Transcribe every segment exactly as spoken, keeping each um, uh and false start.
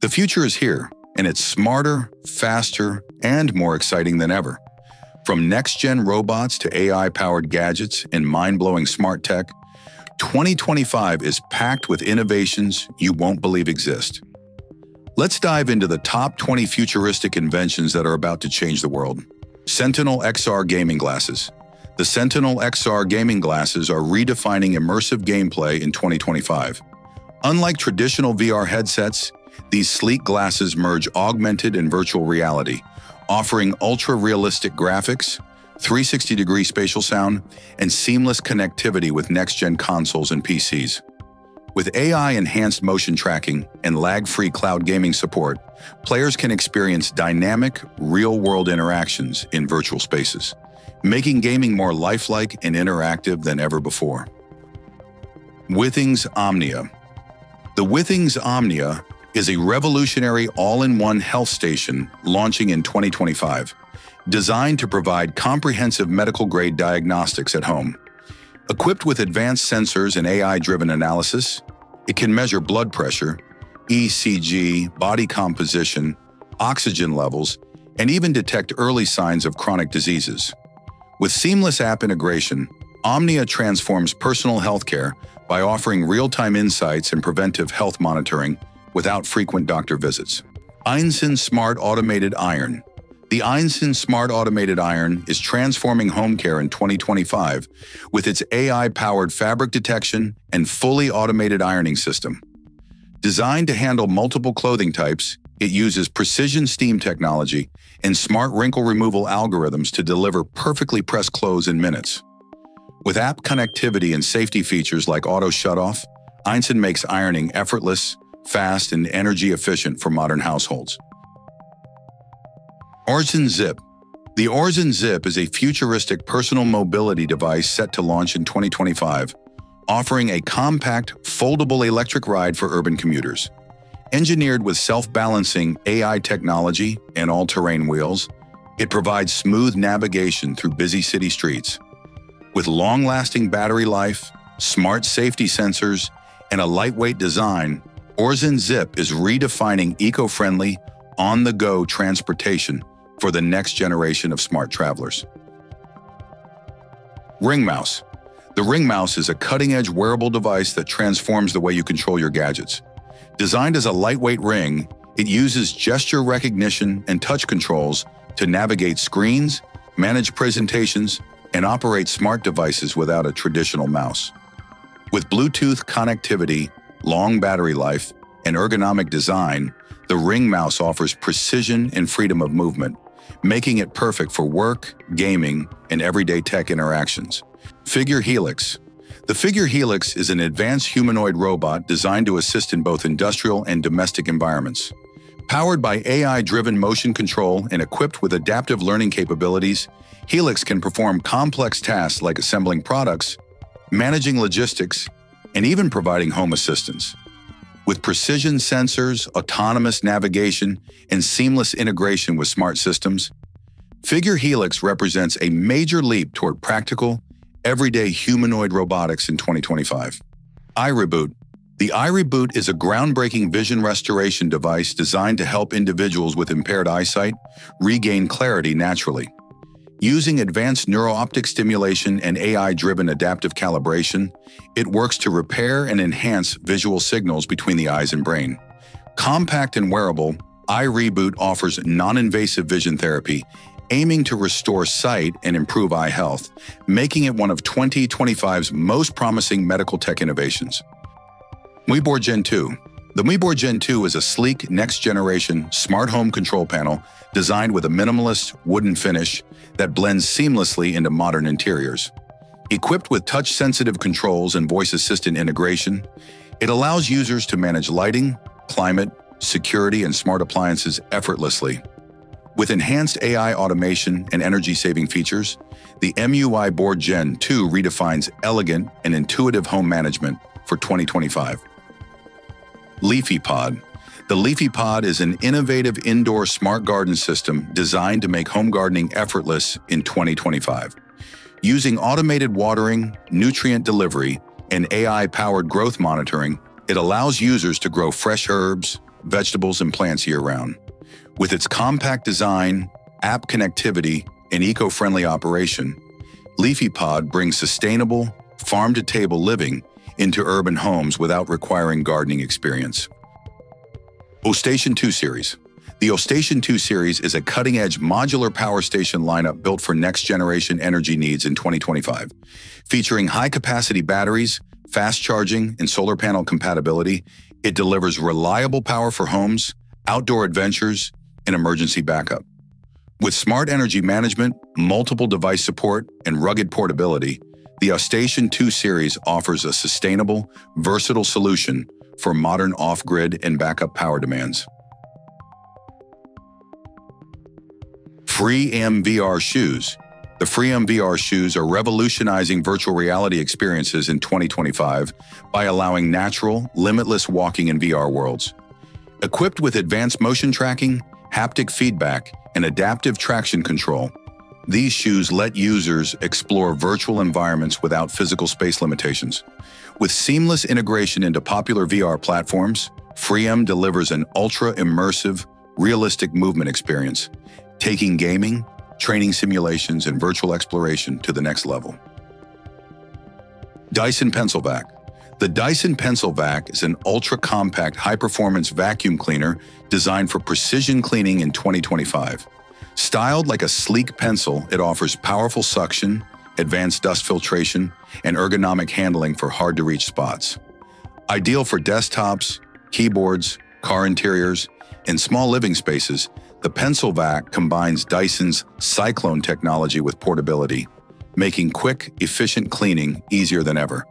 The future is here, and it's smarter, faster, and more exciting than ever. From next-gen robots to A I-powered gadgets and mind-blowing smart tech, twenty twenty-five is packed with innovations you won't believe exist. Let's dive into the top twenty futuristic inventions that are about to change the world. Sentinel X R Gaming Glasses. The Sentinel X R Gaming Glasses are redefining immersive gameplay in twenty twenty-five. Unlike traditional V R headsets, these sleek glasses merge augmented and virtual reality, offering ultra-realistic graphics, three sixty degree spatial sound, and seamless connectivity with next-gen consoles and P Cs. With A I-enhanced motion tracking and lag-free cloud gaming support, players can experience dynamic, real-world interactions in virtual spaces, making gaming more lifelike and interactive than ever before. Withings Omnia. The Withings Omnia is a revolutionary all-in-one health station launching in twenty twenty-five, designed to provide comprehensive medical-grade diagnostics at home. Equipped with advanced sensors and A I-driven analysis, it can measure blood pressure, E C G, body composition, oxygen levels, and even detect early signs of chronic diseases. With seamless app integration, Omnia transforms personal healthcare by offering real-time insights and preventive health monitoring without frequent doctor visits. Einstein Smart Automated Iron. The Einstein Smart Automated Iron is transforming home care in twenty twenty-five with its A I-powered fabric detection and fully automated ironing system. Designed to handle multiple clothing types, it uses precision steam technology and smart wrinkle removal algorithms to deliver perfectly pressed clothes in minutes. With app connectivity and safety features like auto shutoff, Einstein makes ironing effortless, fast, and energy efficient for modern households. Orzen Zip. The Orzen Zip is a futuristic personal mobility device set to launch in twenty twenty-five, offering a compact, foldable electric ride for urban commuters. Engineered with self-balancing A I technology and all-terrain wheels, it provides smooth navigation through busy city streets. With long-lasting battery life, smart safety sensors, and a lightweight design, Orzen Zip is redefining eco-friendly, on-the-go transportation for the next generation of smart travelers. Ring Mouse. The Ring Mouse is a cutting-edge wearable device that transforms the way you control your gadgets. Designed as a lightweight ring, it uses gesture recognition and touch controls to navigate screens, manage presentations, and operate smart devices without a traditional mouse. With Bluetooth connectivity, long battery life, and ergonomic design, the Ring Mouse offers precision and freedom of movement, making it perfect for work, gaming, and everyday tech interactions. Figure Helix. The Figure Helix is an advanced humanoid robot designed to assist in both industrial and domestic environments. Powered by A I-driven motion control and equipped with adaptive learning capabilities, Helix can perform complex tasks like assembling products, managing logistics, and even providing home assistance. With precision sensors, autonomous navigation, and seamless integration with smart systems, Figure Helix represents a major leap toward practical, everyday humanoid robotics in twenty twenty-five. iReboot. The iReboot is a groundbreaking vision restoration device designed to help individuals with impaired eyesight regain clarity naturally. Using advanced neuro-optic stimulation and A I-driven adaptive calibration, it works to repair and enhance visual signals between the eyes and brain. Compact and wearable, iReboot offers non-invasive vision therapy, aiming to restore sight and improve eye health, making it one of twenty twenty-five's most promising medical tech innovations. MiBoard Gen two. The MiBoard Gen two is a sleek, next-generation smart home control panel designed with a minimalist wooden finish that blends seamlessly into modern interiors. Equipped with touch-sensitive controls and voice assistant integration, it allows users to manage lighting, climate, security, and smart appliances effortlessly. With enhanced A I automation and energy-saving features, the MiBoard Gen two redefines elegant and intuitive home management for twenty twenty-five. LeafyPod. The LeafyPod is an innovative indoor smart garden system designed to make home gardening effortless in twenty twenty-five. Using automated watering, nutrient delivery, and A I-powered growth monitoring, it allows users to grow fresh herbs, vegetables, and plants year-round. With its compact design, app connectivity, and eco-friendly operation, LeafyPod brings sustainable, farm-to-table living into urban homes without requiring gardening experience. Ostation two Series. The Ostation two Series is a cutting-edge modular power station lineup built for next-generation energy needs in twenty twenty-five. Featuring high-capacity batteries, fast charging, and solar panel compatibility, it delivers reliable power for homes, outdoor adventures, and emergency backup. With smart energy management, multiple device support, and rugged portability, the Ostation two Series offers a sustainable, versatile solution for modern off-grid and backup power demands. Freeaim V R Shoes. The Freeaim V R Shoes are revolutionizing virtual reality experiences in twenty twenty-five by allowing natural, limitless walking in V R worlds. Equipped with advanced motion tracking, haptic feedback, and adaptive traction control, these shoes let users explore virtual environments without physical space limitations. With seamless integration into popular V R platforms, Freeaim delivers an ultra-immersive, realistic movement experience, taking gaming, training simulations, and virtual exploration to the next level. Dyson PencilVac. The Dyson PencilVac is an ultra-compact, high-performance vacuum cleaner designed for precision cleaning in twenty twenty-five. Styled like a sleek pencil, it offers powerful suction, advanced dust filtration, and ergonomic handling for hard-to-reach spots. Ideal for desktops, keyboards, car interiors, and small living spaces, the PencilVac combines Dyson's Cyclone technology with portability, making quick, efficient cleaning easier than ever.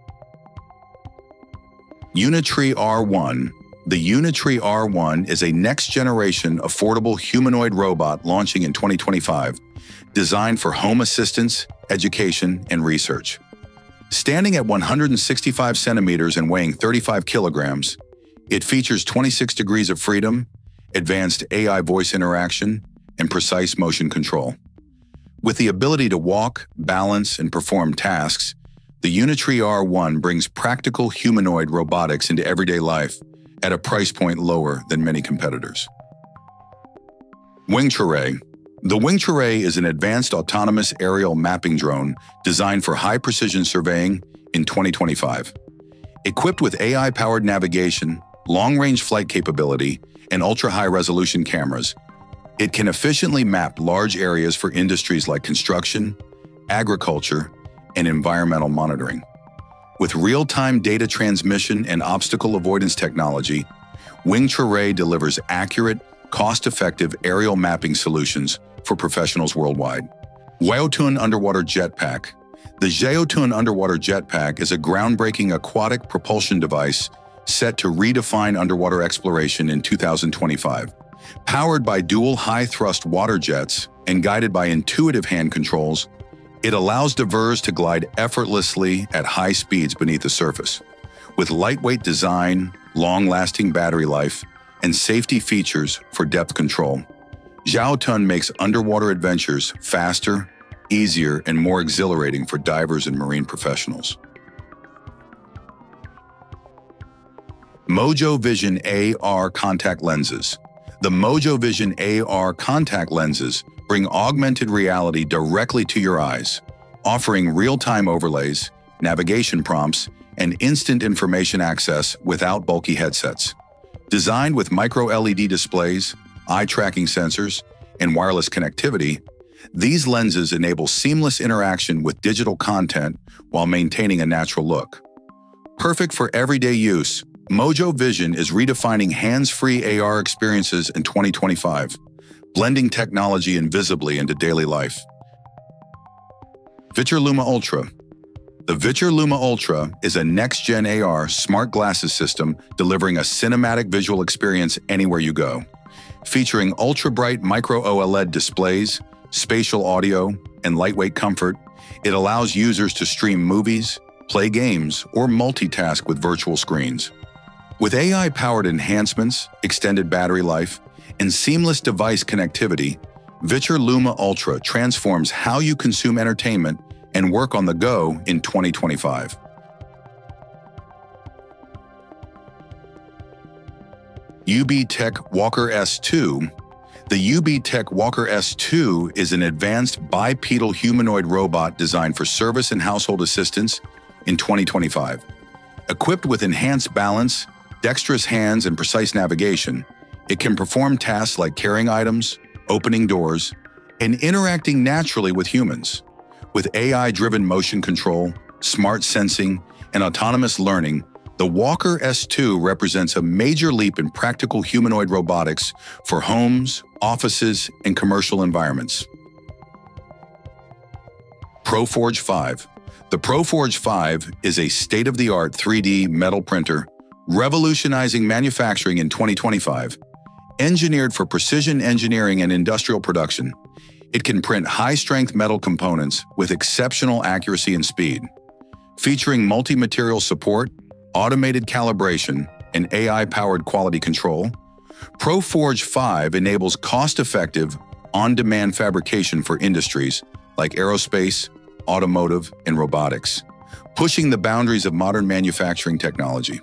Unitree R one. The Unitree R one is a next-generation affordable humanoid robot launching in twenty twenty-five, designed for home assistance, education, and research. Standing at one hundred sixty-five centimeters and weighing thirty-five kilograms, it features twenty-six degrees of freedom, advanced A I voice interaction, and precise motion control. With the ability to walk, balance, and perform tasks, the Unitree R one brings practical humanoid robotics into everyday life at a price point lower than many competitors. WITURE. The WITURE is an advanced autonomous aerial mapping drone designed for high-precision surveying in twenty twenty-five. Equipped with A I-powered navigation, long-range flight capability, and ultra-high-resolution cameras, it can efficiently map large areas for industries like construction, agriculture, and environmental monitoring. With real-time data transmission and obstacle avoidance technology, WITURE delivers accurate, cost-effective aerial mapping solutions for professionals worldwide. Zhaotun Underwater Jetpack. The Zhaotun Underwater Jetpack is a groundbreaking aquatic propulsion device set to redefine underwater exploration in two thousand twenty-five. Powered by dual high-thrust water jets and guided by intuitive hand controls, it allows divers to glide effortlessly at high speeds beneath the surface. With lightweight design, long-lasting battery life, and safety features for depth control, Zhaotun makes underwater adventures faster, easier, and more exhilarating for divers and marine professionals. Mojo Vision A R Contact Lenses. The Mojo Vision A R contact lenses bring augmented reality directly to your eyes, offering real-time overlays, navigation prompts, and instant information access without bulky headsets. Designed with micro L E D displays, eye-tracking sensors, and wireless connectivity, these lenses enable seamless interaction with digital content while maintaining a natural look. Perfect for everyday use, Mojo Vision is redefining hands-free A R experiences in twenty twenty-five, blending technology invisibly into daily life. VITURE Luma Ultra. The VITURE Luma Ultra is a next-gen A R smart glasses system delivering a cinematic visual experience anywhere you go. Featuring ultra-bright micro OLED displays, spatial audio, and lightweight comfort, it allows users to stream movies, play games, or multitask with virtual screens. With A I-powered enhancements, extended battery life, and seamless device connectivity, VITURE Luma Ultra transforms how you consume entertainment and work on the go in twenty twenty-five. UBTECH Walker S two. The UBTECH Walker S two is an advanced bipedal humanoid robot designed for service and household assistance in twenty twenty-five. Equipped with enhanced balance, dexterous hands, and precise navigation, it can perform tasks like carrying items, opening doors, and interacting naturally with humans. With A I-driven motion control, smart sensing, and autonomous learning, the Walker S two represents a major leap in practical humanoid robotics for homes, offices, and commercial environments. ProForge five. The ProForge five is a state-of-the-art three D metal printer, revolutionizing manufacturing in twenty twenty-five. Engineered for precision engineering and industrial production, it can print high-strength metal components with exceptional accuracy and speed. Featuring multi-material support, automated calibration, and A I-powered quality control, ProForge five enables cost-effective, on-demand fabrication for industries like aerospace, automotive, and robotics, pushing the boundaries of modern manufacturing technology.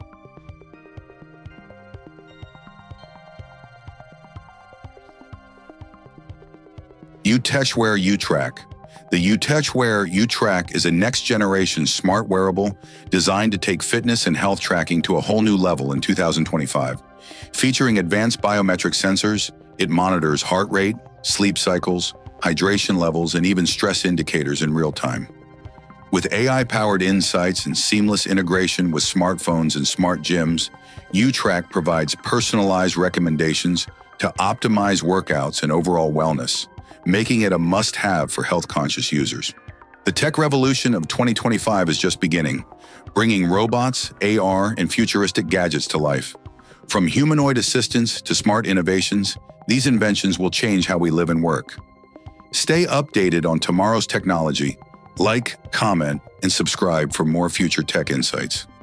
UTECHWEAR UTRACK. The UTECHWEAR UTRACK is a next-generation smart wearable designed to take fitness and health tracking to a whole new level in two thousand twenty-five. Featuring advanced biometric sensors, it monitors heart rate, sleep cycles, hydration levels, and even stress indicators in real time. With A I-powered insights and seamless integration with smartphones and smart gyms, UTRACK provides personalized recommendations to optimize workouts and overall wellness, making it a must-have for health-conscious users. The tech revolution of twenty twenty-five is just beginning, bringing robots, A R, and futuristic gadgets to life. From humanoid assistants to smart innovations, these inventions will change how we live and work. Stay updated on tomorrow's technology. Like, comment, and subscribe for more future tech insights.